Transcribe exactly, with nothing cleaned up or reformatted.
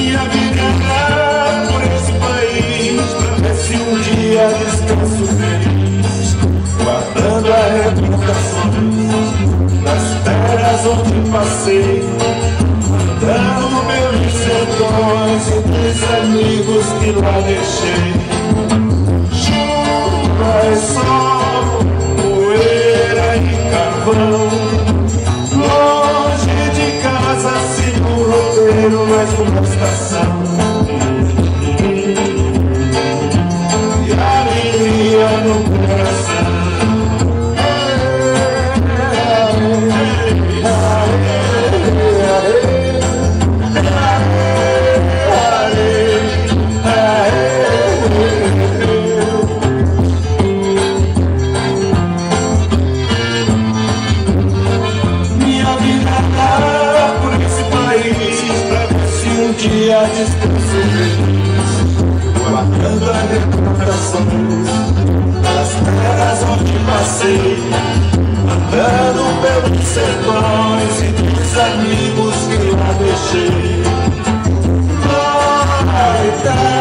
Minha vida é por esse país, pra ver se um dia descanso feliz, guardando as recordações das terras onde passei, andando pelos sertões e dos amigos que lá deixei. Chuva e sol, poeira e carvão, longe de casa, sigo o roteiro, mais uma estação. E alegria no coração. Dia descanso feliz, guardando as recordações das terras onde passei, andando pelos sertões e dos amigos que lá deixei. Vai dar